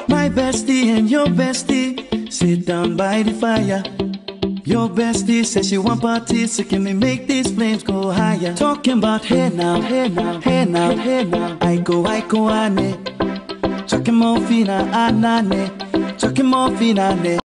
My bestie and your bestie sit down by the fire. Your bestie says she want parties, so can we make these flames go higher? Talking about hey now, hey now, hey now, hey now. I go, ane. Chucking more fina, anane. Chucking more fina, ane.